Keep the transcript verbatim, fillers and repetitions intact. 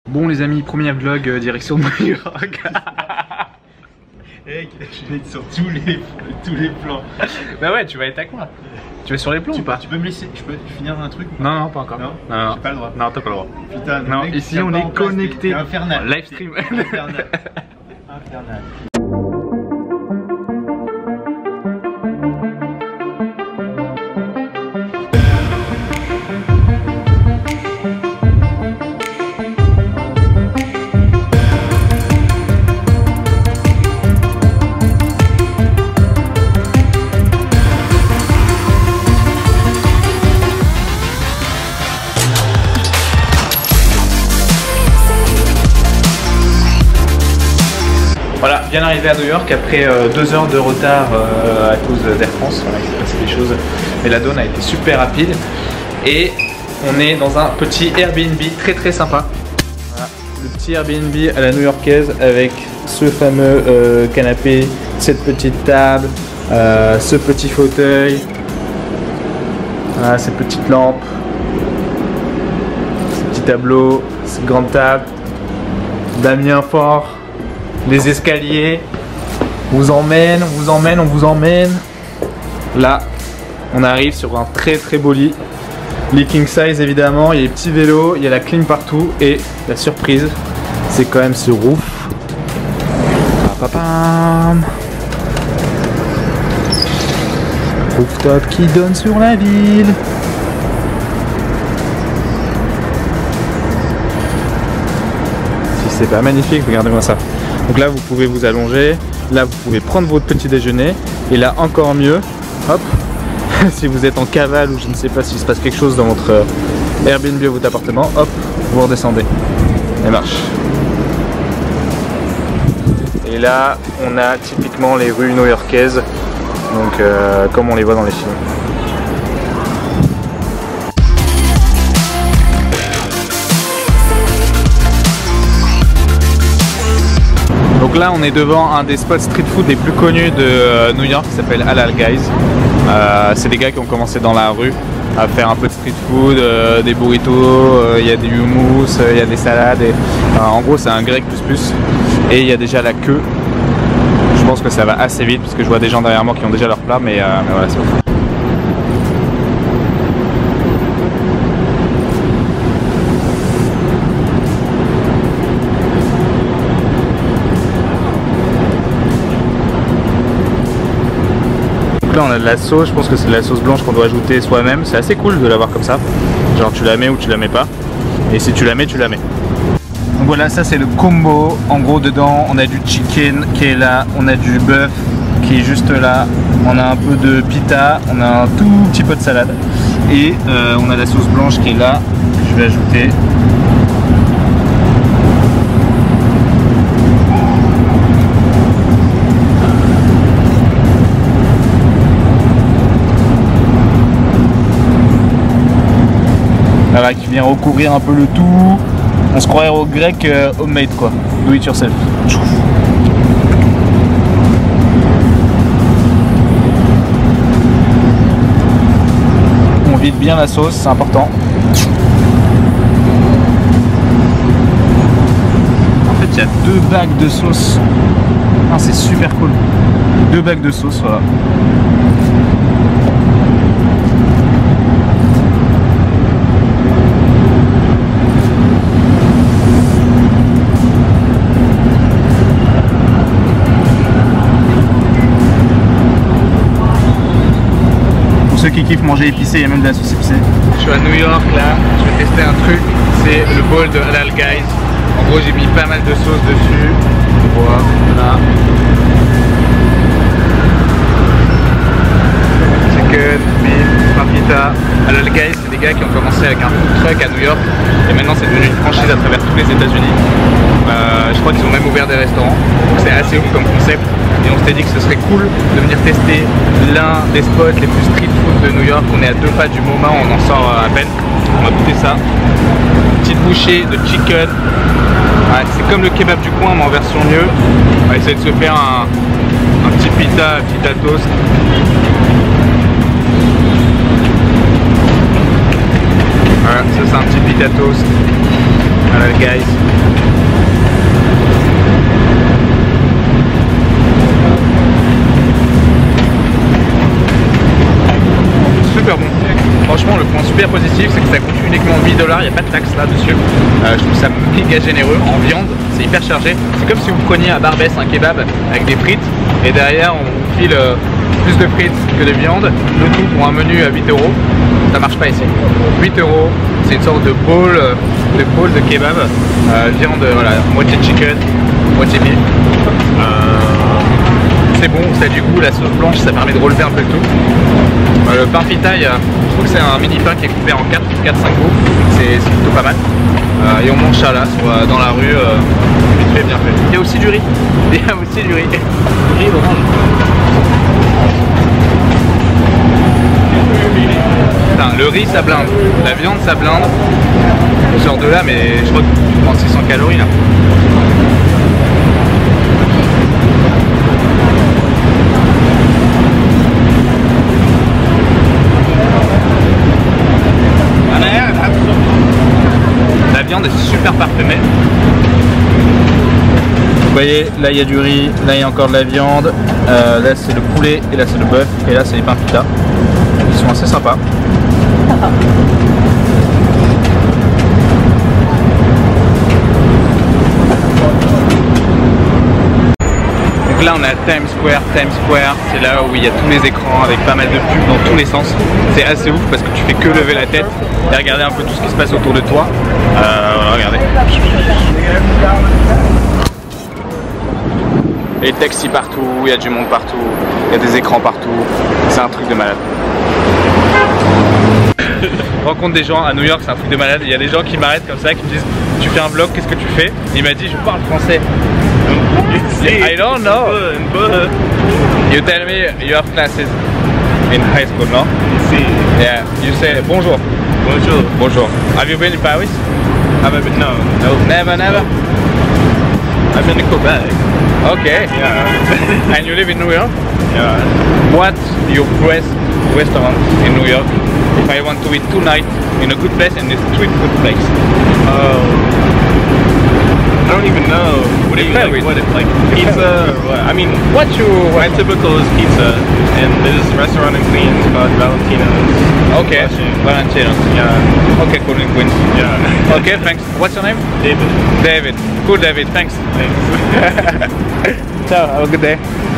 Bon les amis, premier vlog euh, direction de New York. Mec, je vais être sur tous les, tous les plans. Bah ouais, tu vas être à quoi? Tu vas sur les plombs tu, ou pas? Tu peux me laisser, je peux finir un truc? Non, non, pas encore. Non, non, non. j'ai pas le droit. Non, t'as pas le droit. Putain, non, mec, ici on est connecté. Infernal. Live stream. Infernal. Infernal. Voilà, bien arrivé à New York après euh, deux heures de retard euh, à cause d'Air France. Voilà, il s'est passé des choses, mais la donne a été super rapide. Et on est dans un petit Airbnb très très sympa. Voilà, le petit Airbnb à la new-yorkaise avec ce fameux euh, canapé, cette petite table, euh, ce petit fauteuil, voilà, cette petite lampe, ce petit tableau, cette grande table, Damien Fort. Les escaliers, on vous emmène, on vous emmène, on vous emmène. Là, on arrive sur un très très beau lit. Lit king size évidemment, il y a les petits vélos, il y a la clim partout. Et la surprise, c'est quand même ce roof. Papapam. Rooftop qui donne sur la ville. Si c'est pas magnifique, regardez-moi ça. Donc là vous pouvez vous allonger, là vous pouvez prendre votre petit déjeuner et là encore mieux, hop, si vous êtes en cavale ou je ne sais pas s'il se passe quelque chose dans votre Airbnb ou votre appartement, hop, vous redescendez et marche. Et là on a typiquement les rues new-yorkaises, donc euh, comme on les voit dans les films. Donc là on est devant un des spots street food les plus connus de euh, New York qui s'appelle Halal Guys. Euh, c'est des gars qui ont commencé dans la rue à faire un peu de street food, euh, des burritos, il euh, y a des hummus, il euh, y a des salades. Et, euh, en gros c'est un grec plus plus et il y a déjà la queue. Je pense que ça va assez vite parce que je vois des gens derrière moi qui ont déjà leur plat, mais, euh, mais voilà c'est bon. Là on a de la sauce, je pense que c'est de la sauce blanche qu'on doit ajouter soi-même. C'est assez cool de l'avoir comme ça. Genre tu la mets ou tu la mets pas. Et si tu la mets, tu la mets. Donc voilà, ça c'est le combo. En gros dedans on a du chicken qui est là, on a du bœuf qui est juste là, on a un peu de pita, on a un tout petit peu de salade. Et euh, on a la sauce blanche qui est là, que je vais ajouter. Voilà, qui vient recouvrir un peu le tout. On se croirait au grec euh, homemade quoi. Do it yourself. On vide bien la sauce, c'est important. En fait, il y a deux bacs de sauce. Ah, c'est super cool. Deux bacs de sauce, voilà. Ceux qui kiffent manger épicé, il y a même de la sauce épicée. Je suis à New York là, je vais tester un truc, c'est le bowl de Halal Guys. En gros j'ai mis pas mal de sauce dessus. Voilà. Chicken, beef, papita. Halal Guys, c'est des gars qui ont commencé avec un food truck à New York et maintenant c'est devenu une franchise à travers tous les États-Unis. Euh, je crois qu'ils ont même ouvert des restaurants, donc c'est assez ouf comme concept. Et on s'était dit que ce serait cool de venir tester l'un des spots les plus street food de New York. On est à deux pas du MoMA, on en sort à peine. On va goûter ça. Petite bouchée de chicken. Ouais, c'est comme le kebab du coin mais en version mieux. On va essayer de se faire un, un petit pita, un petit toast. Voilà, ça c'est un petit pita toast. Voilà guys. franchement, le point super positif, c'est que ça coûte uniquement huit dollars, il n'y a pas de taxe là-dessus. Euh, je trouve ça méga généreux. En viande, c'est hyper chargé. C'est comme si vous preniez à Barbès un kebab avec des frites et derrière on vous file euh, plus de frites que de viande. Le tout pour un menu à huit euros. Ça marche pas ici. huit euros, c'est une sorte de bowl de, bowl de kebab. Euh, viande, voilà, moitié chicken, moitié beef. Euh, c'est bon, ça a du goût, la sauce blanche, ça permet de relever un peu le tout. Euh, le pain pitaille, je trouve que c'est un mini pain qui est coupé en quatre cinq bouts. C'est plutôt pas mal. Euh, et on mange ça là, sur, dans la rue, euh, vite fait, bien fait. Il y a aussi du riz. Il y a aussi du riz. Riz orange. Putain, le riz ça blinde, la viande ça blinde. On sort de là, mais je crois que tu prends six cents calories là. La viande est super parfumée. Vous voyez, là il y a du riz, là il y a encore de la viande, euh, là c'est le poulet et là c'est le bœuf et là c'est les pains pita. Ils sont assez sympas. Donc là on est à Times Square. Times Square, c'est là où il y a tous les écrans avec pas mal de pubs dans tous les sens. C'est assez ouf parce que tu fais que lever la tête et regarder un peu tout ce qui se passe autour de toi. Euh, voilà, regardez. Les taxis partout, il y a du monde partout, il y a des écrans partout. C'est un truc de malade. Je rencontre des gens à New York, c'est un truc de malade. Il y a des gens qui m'arrêtent comme ça, qui me disent tu fais un vlog, qu'est-ce que tu fais? Il m'a dit je parle français. I don't know. You tell me you have classes in high school, no? Yeah. You say bonjour. Bonjour. Bonjour. Have you been in Paris? Have I been? No. No. Never, never. I've been to Quebec. Okay. Yeah. And you live in New York? Yeah. What's your best restaurant in New York? If I want to eat tonight in a good place and a street food place. Oh. I don't even know. What do you like? What like pizza or what? I mean, what you my typical is pizza, and there's a restaurant in Queens called Valentino's. Okay, Valentino's. Yeah. Okay, cool in Queens. Yeah. Okay, thanks. What's your name? David. David. Cool, David. Thanks. Thanks. Ciao. Have a good day.